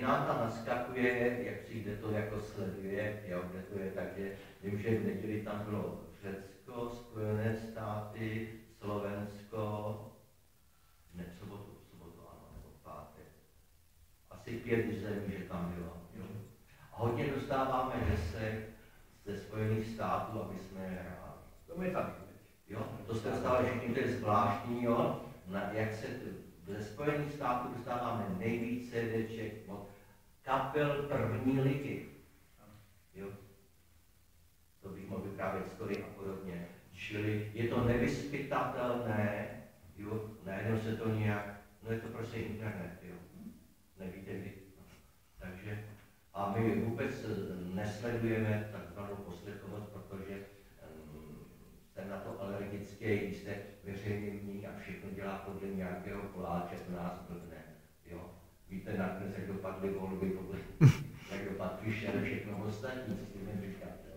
nám tam naskakuje, jak přijde to jako sleduje, jo, kde to je, takže vím, že v neděli tam bylo Řecko, Spojené státy, Slovensko, ne, sobotu ano, nebo pátek. Asi 5 zemí, že tam bylo. Jo. A hodně dostáváme desek ze Spojených států, aby jsme je hráli. To je taky. Jo, to se dostává všichni, to je zvláštní, jo. Jak se ze Spojených států dostáváme nejvíc CDček od kapel první ligy. Jo. To bych mohl vyprávět story a podobně. Čili je to nevyzpytatelné, jo, najednou se to nějak, no je to prostě internet, jo. Nevíte kdy. Takže, a my vůbec nesledujeme takzvanou poslechovost, protože jsem na to alergický, když se veřejný a všechno dělá podle nějakého koláče, to nás blbne, jo. Víte nakonec, jak dopadly volby, jak dopadl Fischer, všechno ostatní, co si mi říkáte.